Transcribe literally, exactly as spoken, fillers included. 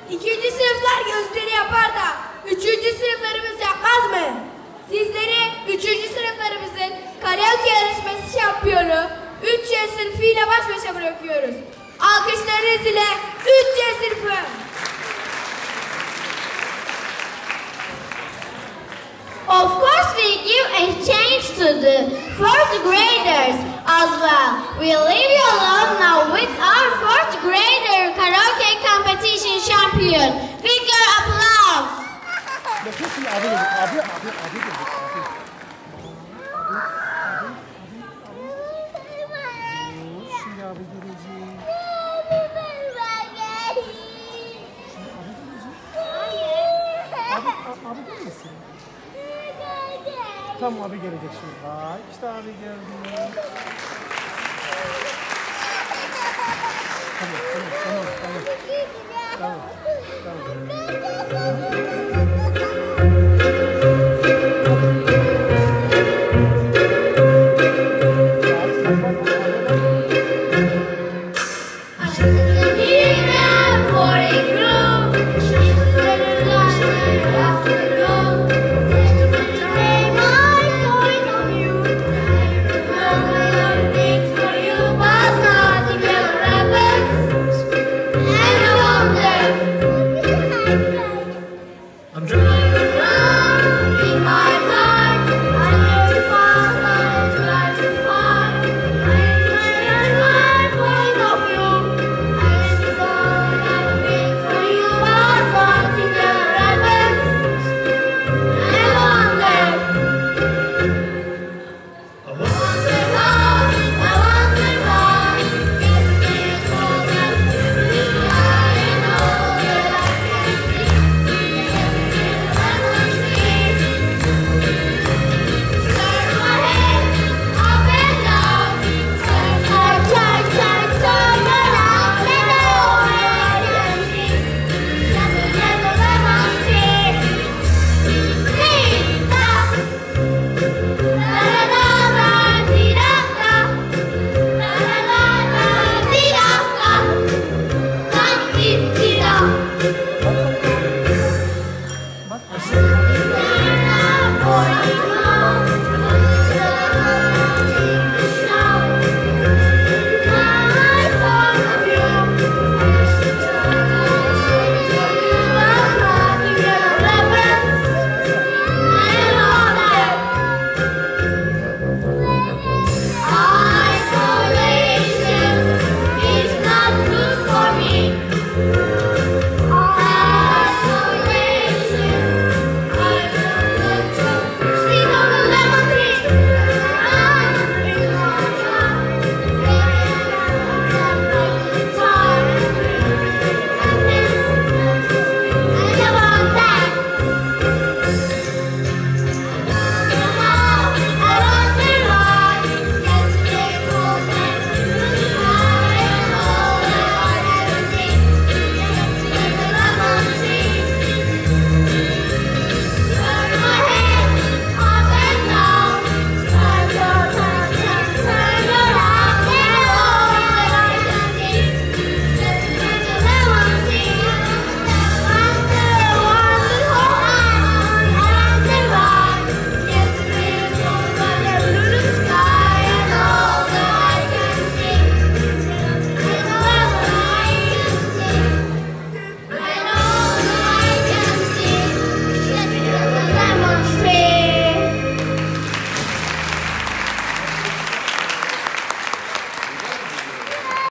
İkinci sınıflar gösteri yapar da üçüncü sınıflarımız yapmaz mı? Sizleri üçüncü sınıflarımızın karaoke yarışması şampiyonu üç C sınıfıyla baş başa bırakıyoruz. Alkışlarınız ile üç C sınıfı. Of course we give a chance to the fourth graders as well. We'll leave you alone now with our fourth grader karaoke competition champion. Big applause. Bakın abi dedik, abi, abi, abi dedik, abi. Şimdi abi gelecek. Şimdi abi gelecek. Abi, abi gelmesin. Tamam abi gelecek şimdi. Bak işte abi geldi. Tamam tamam tamam tamam. Tamam tamam.